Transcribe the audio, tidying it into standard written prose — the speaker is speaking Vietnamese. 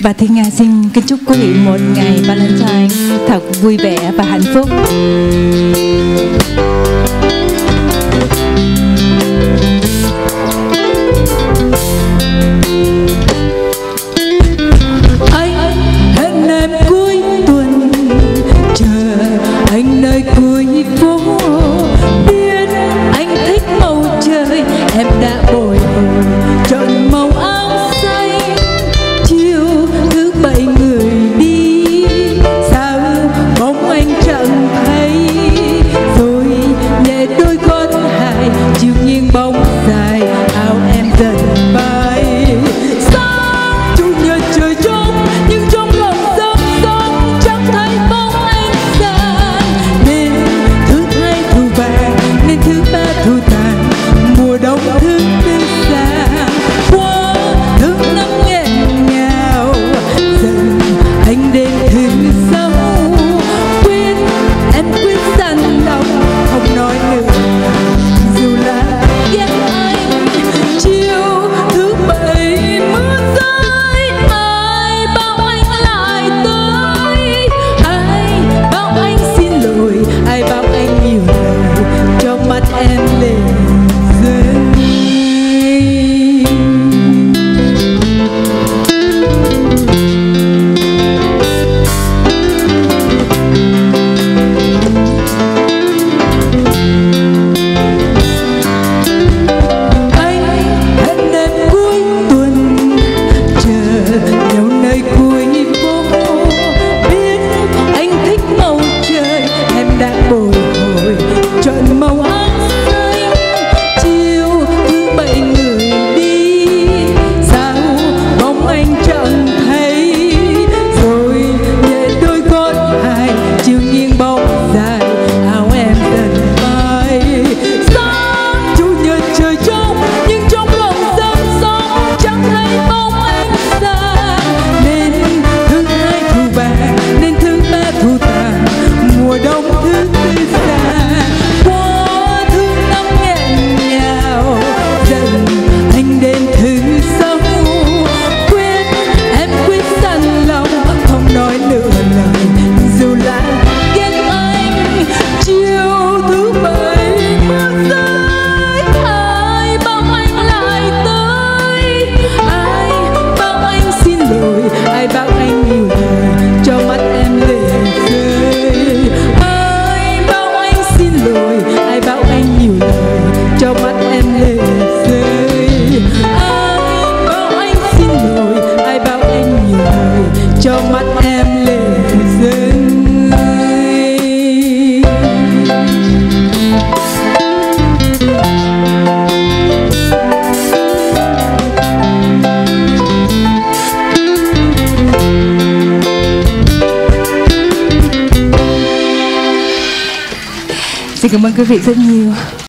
Và Thiên Nga xin kính chúc quý vị một ngày Valentine thật vui vẻ và hạnh phúc. Hẹn em cuối tuần, chờ anh nơi cuối phố. Biết anh thích màu trời, em đã bồi hồi chọn màu áo xanh. Chiều thứ bảy người đi, sao bóng anh chẳng thấy. Rồi nhẹ đôi con hài, chiều nghiêng bóng dài, áo em dần bay. Sáng chủ nhật trời trong, nhưng trong lòng giấc giấc chẳng thấy bóng anh sang. Nên thứ hai thu vàng, nên thứ ba thu tàn, mùa đông thứ tư xa. Qua thứ năm nghẹn ngào, dần anh đến thứ sáu. Quên em quyết dằn lòng, không nói nữa dù là ghét anh. Chiều thứ bảy mưa rơi, ai bảo anh lại tới. Ai bảo anh xin lỗi, ai bảo anh nhiều lời, cho mắt em lệ rơi. Anh hẹn em cuối tuần, chờ nhau nơi cuối phố. Biết anh thích màu trời, em đã bồi hồi chọn màu áo xanh. Chiều thứ bảy người đi, sao bóng anh chẳng thấy. Rồi nhẹ đôi con hài, chiều nghiêng bóng dài, áo em dần bay. Sáng chủ nhật trời trong, nhưng trong lòng giấc giấc chẳng thấy bóng anh sang. Nên thứ hai thu vàng, nên thứ ba thu tàn, mùa đông thứ tư xa. Qua thứ năm nghẹn ngào, dần anh đến thứ sáu. Quên em quyết dằn lòng, không nói nữa lời dù là ghét anh. Chiều thứ bảy mưa rơi, ai bảo anh lại tới. Ai bảo anh xin lỗi, ai bảo anh nhiều lời, cho mắt em lệ rơi. Ai bảo anh xin lỗi, ai bảo anh nhiều lời, cho mắt em lệ rơi. Ai bảo anh xin lỗi, ai bảo anh nhiều lời, cho mắt em lệ rơi. Xin cảm ơn quý vị rất nhiều.